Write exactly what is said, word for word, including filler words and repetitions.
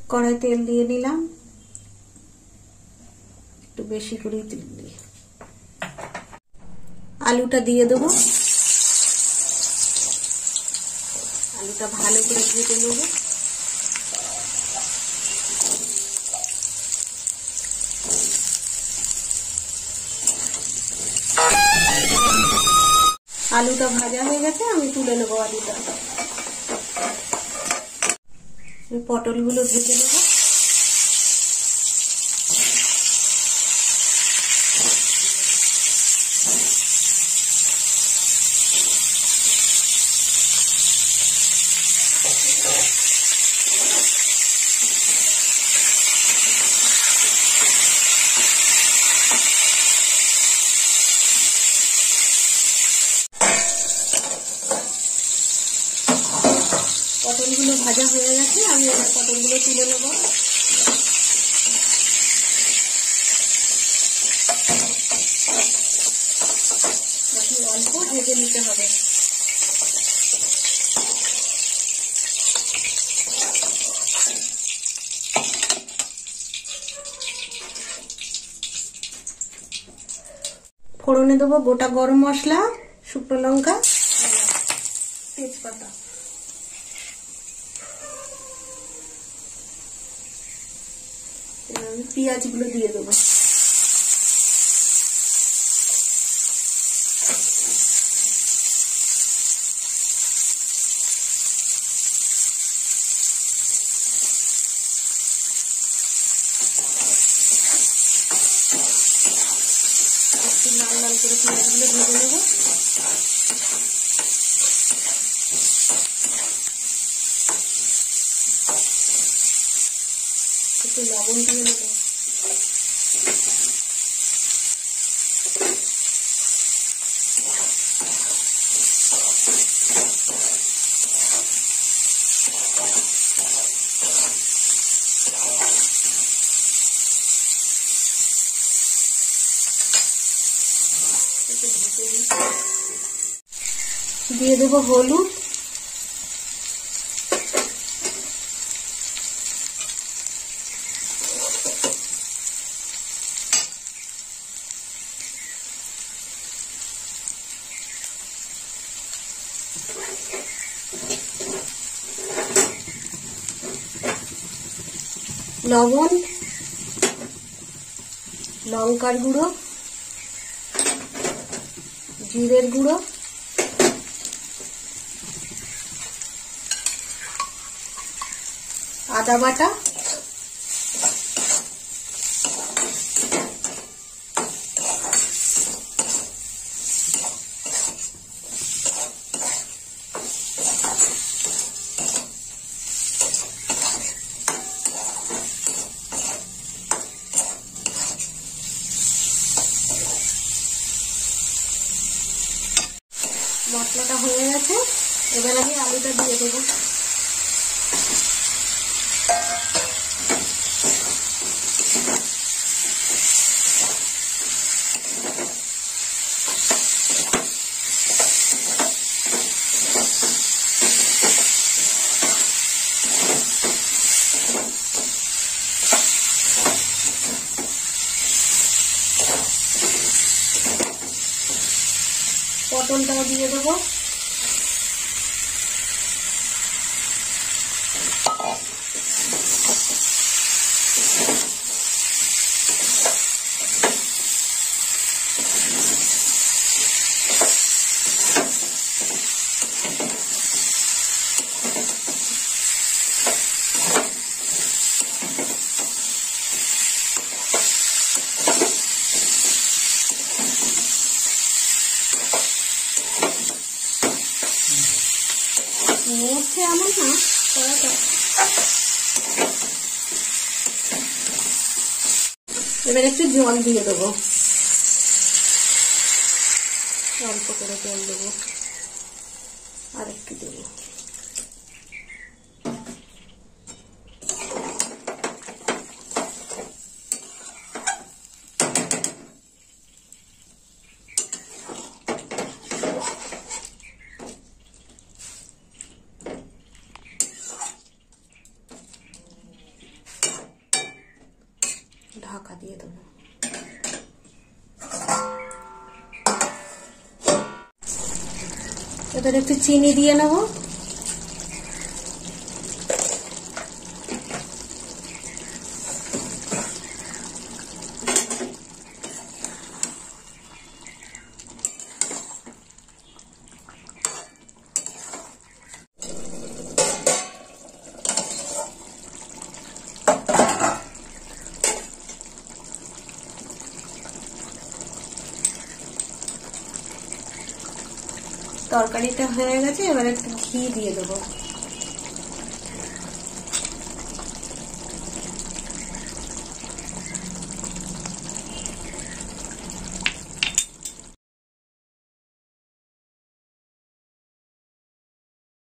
কড়াই তেল দিয়ে নিলাম, একটু বেশি করে তেল দিয়ে আলুটা দিয়ে দেবো। আলুটা ভালো করে ভেজে নেব। আলুটা ভাজা হয়ে গেছে, আমি তুলে নেবো আলুটা। পটলগুলো ভেজে নেব। পটলগুলো ভাজা হয়ে গেছে, আমি এবার পটলগুলো তুলে নেব। বাকি অল্প ভেজে নিতে হবে। ফোড়নে দেবো গোটা গরম মশলা, শুকনো লঙ্কা, তেজপাতা। পেঁয়াজগুলো দিয়ে দেবো। একটু লাল লাল করে পেঁয়াজগুলো ভেজে নেবো। একটু লবণ দিয়ে নেবো। দিয়ে দেবো হলুদ, লবণ, লঙ্কার গুঁড়ো, জিরের গুঁড়ো, আদা বাটা, মশলাটা হয়ে গেছে। এবার আমি আলুটা দিয়ে দেবো। পটলটাও দিয়ে দেবো। মরছে এমন না কড়াটা। এবার একটু জল দিয়ে দেবো, অল্প করে জল দেবো, আর একটু দেবো। ঢাকা দিয়ে দেবো। এবার একটু চিনি দিয়ে নেব। তরকারিটা হয়ে গেছে, এবার একটু ঘি দিয়ে দেবো।